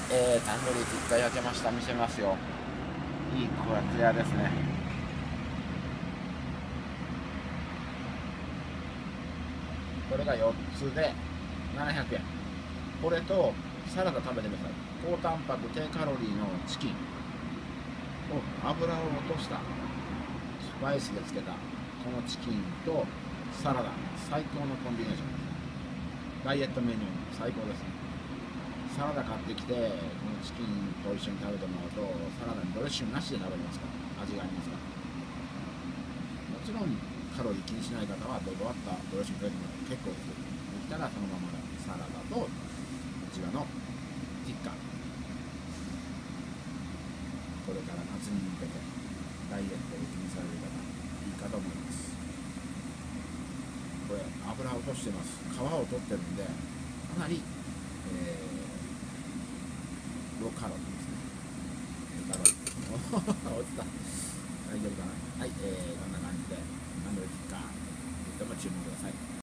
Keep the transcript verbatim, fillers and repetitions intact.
えー、タンドリー一回焼けました。見せますよ。いいこやつやですね。これがよっつでななひゃくえん。これとサラダ食べてください。高タンパク低カロリーのチキンを油を落としたスパイスでつけたこのチキンとサラダ、最高のコンビネーションです。ダイエットメニュー最高です。サラダ買ってきてこのチキンと一緒に食べてもらうと、サラダにドレッシングなしで食べれますから、味がありますから。もちろんカロリー気にしない方はドバッとドレッシングかけてもらって結構です。できたらそのままサラダとこちらのティッカ、これから夏に向けてダイエットを気にされる方いいかと思います。これ油を落としてます。皮を取ってるんでかなり、えー、ローカロリーですね。ローカロリー落ちた